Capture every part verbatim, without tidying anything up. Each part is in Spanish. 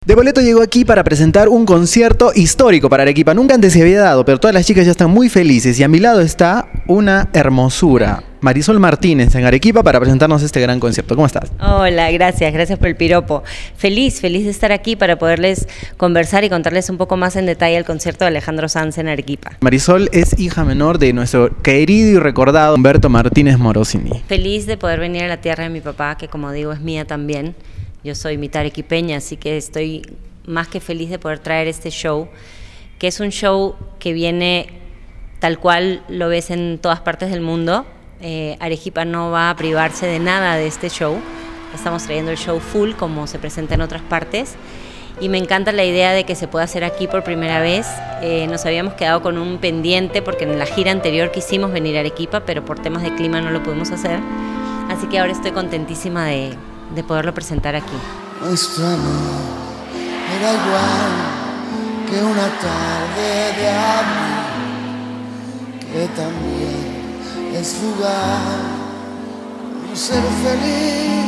De Boleto llegó aquí para presentar un concierto histórico para Arequipa. Nunca antes se había dado, pero todas las chicas ya están muy felices. Y a mi lado está una hermosura, Marisol Martínez, en Arequipa, para presentarnos este gran concierto. ¿Cómo estás? Hola, gracias, gracias por el piropo. Feliz, feliz de estar aquí para poderles conversar y contarles un poco más en detalle el concierto de Alejandro Sanz en Arequipa. Marisol es hija menor de nuestro querido y recordado Humberto Martínez Morosini. Feliz de poder venir a la tierra de mi papá, que como digo es mía también. Yo soy mitad arequipeña, así que estoy más que feliz de poder traer este show, que es un show que viene tal cual lo ves en todas partes del mundo. Eh, Arequipa no va a privarse de nada de este show. Estamos trayendo el show full como se presenta en otras partes. Y me encanta la idea de que se pueda hacer aquí por primera vez. Eh, nos habíamos quedado con un pendiente porque en la gira anterior quisimos venir a Arequipa, pero por temas de clima no lo pudimos hacer. Así que ahora estoy contentísima de, de poderlo presentar aquí. Nuestro amor era igual que una tarde de abril, que también es fugaz, un ser feliz.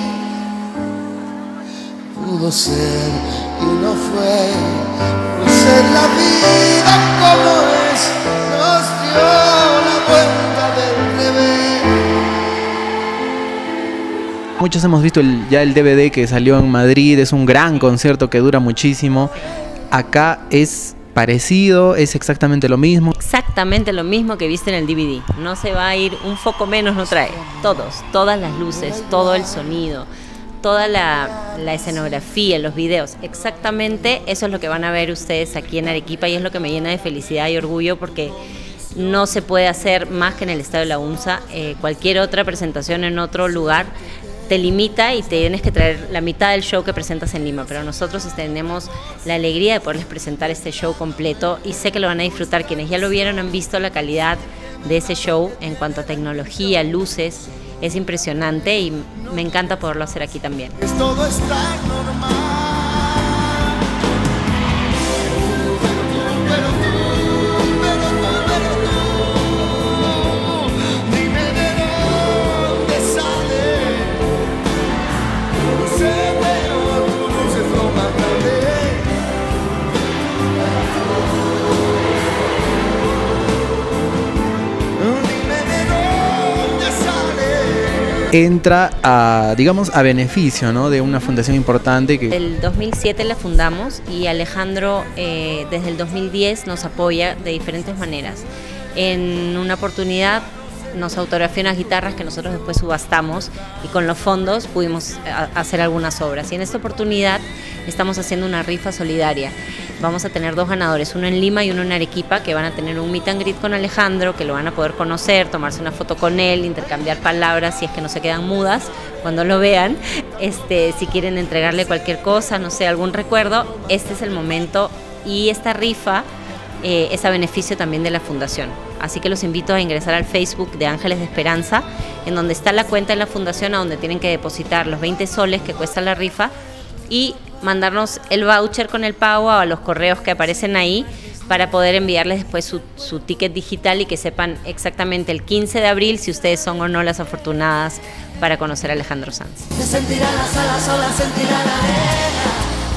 Pudo ser y no fue, pues en la vida como es, nos dio la vuelta del revés. Muchos hemos visto el, ya el D V D que salió en Madrid, es un gran concierto que dura muchísimo. Acá es parecido, es exactamente lo mismo. Exactamente lo mismo que viste en el D V D. No se va a ir un foco menos, no trae. Todos, todas las luces, todo el sonido, toda la, la escenografía, los videos. Exactamente eso es lo que van a ver ustedes aquí en Arequipa y es lo que me llena de felicidad y orgullo porque no se puede hacer más que en el Estadio La UNSA. Eh, cualquier otra presentación en otro lugar te limita y te tienes que traer la mitad del show que presentas en Lima, pero nosotros tenemos la alegría de poderles presentar este show completo y sé que lo van a disfrutar. Quienes ya lo vieron han visto la calidad de ese show en cuanto a tecnología, luces, es impresionante y me encanta poderlo hacer aquí también. Todo está normal. Entra a, digamos, a beneficio, ¿no?, de una fundación importante que... El dos mil siete la fundamos y Alejandro eh, desde el dos mil diez nos apoya de diferentes maneras. En una oportunidad nos autografió unas guitarras que nosotros después subastamos y con los fondos pudimos hacer algunas obras. Y en esta oportunidad estamos haciendo una rifa solidaria. Vamos a tener dos ganadores, uno en Lima y uno en Arequipa, que van a tener un meet and greet con Alejandro, que lo van a poder conocer, tomarse una foto con él, intercambiar palabras si es que no se quedan mudas cuando lo vean. Este, si quieren entregarle cualquier cosa, no sé, algún recuerdo, este es el momento y esta rifa eh, es a beneficio también de la fundación. Así que los invito a ingresar al Facebook de Ángeles de Esperanza, en donde está la cuenta de la fundación, a donde tienen que depositar los veinte soles que cuesta la rifa y mandarnos el voucher con el pago a los correos que aparecen ahí para poder enviarles después su, su ticket digital y que sepan exactamente el quince de abril si ustedes son o no las afortunadas para conocer a Alejandro Sanz. Se sentirá la sala sola, sentirá la arena.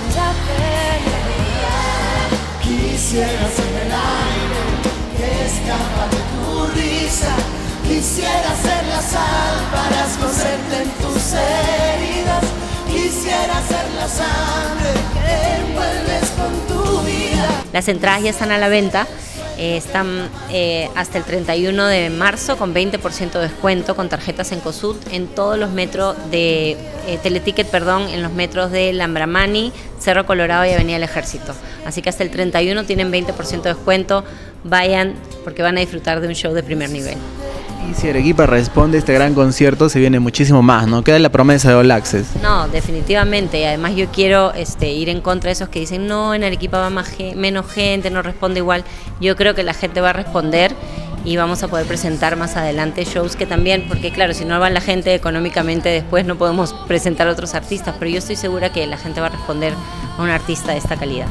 Quisiera ser el aire que escapa de tu risa. Quisiera ser la sal para escocerte en tus heridas. Quisiera ser la sangre que envuelves con tu vida. Las entradas ya están a la venta, eh, están eh, hasta el treinta y uno de marzo con veinte por ciento de descuento con tarjetas en COSUD en todos los metros de eh, Teleticket, perdón, en los metros de Lambramani, Cerro Colorado y Avenida del Ejército. Así que hasta el treinta y uno tienen veinte por ciento de descuento, vayan porque van a disfrutar de un show de primer nivel. Y si Arequipa responde a este gran concierto, se viene muchísimo más, ¿no? Queda la promesa de All Access. No, definitivamente. Y además yo quiero este, ir en contra de esos que dicen, no, en Arequipa va más menos gente, no responde igual. Yo creo que la gente va a responder y vamos a poder presentar más adelante shows que también, porque claro, si no va la gente económicamente después no podemos presentar a otros artistas, pero yo estoy segura que la gente va a responder a un artista de esta calidad.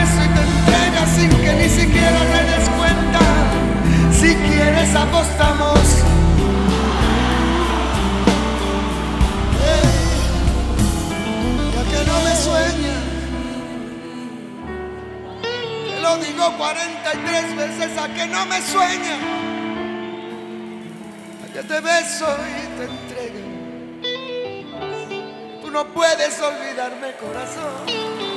Sin que ni siquiera te des cuenta, si quieres apostamos. digo cuarenta y tres veces a que no me sueña, a que te beso y te entrego. Tú no puedes olvidarme, corazón.